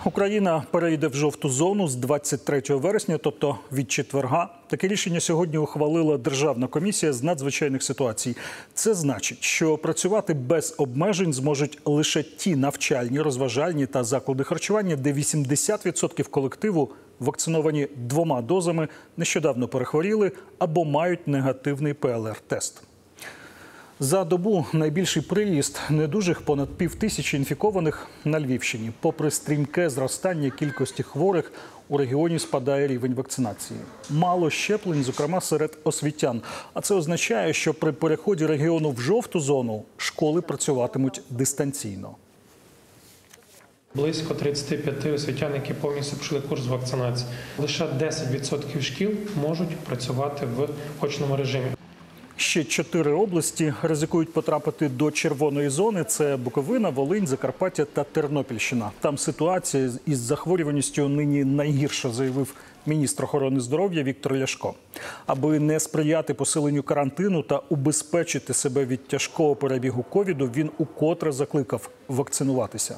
Україна перейде в жовту зону з 23 вересня, тобто від четверга. Таке рішення сьогодні ухвалила Державна комісія з надзвичайних ситуацій. Це значить, що працювати без обмежень зможуть лише ті навчальні, розважальні та заклади харчування, де 80% колективу вакциновані 2 дозами, нещодавно перехворіли або мають негативний ПЛР-тест. За добу найбільший приїзд недужих – понад 5000 інфікованих на Львівщині. Попри стрімке зростання кількості хворих, у регіоні спадає рівень вакцинації. Мало щеплень, зокрема серед освітян. А це означає, що при переході регіону в жовту зону школи працюватимуть дистанційно. Близько 35 освітян, які повністю пройшли курс вакцинації. Лише 10% шкіл можуть працювати в очному режимі. Ще 4 області ризикують потрапити до червоної зони. Це Буковина, Волинь, Закарпаття та Тернопільщина. Там ситуація із захворюваністю нині найгірша, заявив міністр охорони здоров'я Віктор Ляшко. Аби не сприяти посиленню карантину та убезпечити себе від тяжкого перебігу ковіду, він укотре закликав вакцинуватися.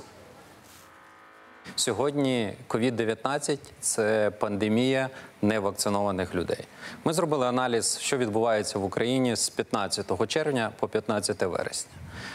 Сьогодні COVID-19 – це пандемія невакцинованих людей. Ми зробили аналіз, що відбувається в Україні з 15 червня по 15 вересня.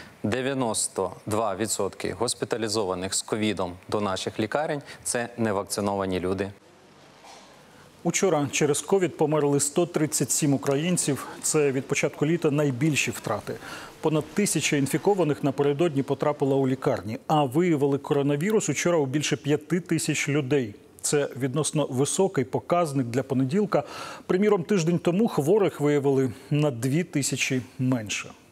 92% госпіталізованих з ковідом до наших лікарень – це невакциновані люди. Учора через ковід померли 137 українців. Це від початку літа найбільші втрати. Понад 1000 інфікованих напередодні потрапила у лікарні. А виявили коронавірус учора у більше 5000 людей. Це відносно високий показник для понеділка. Приміром, тиждень тому хворих виявили на 2000 менше.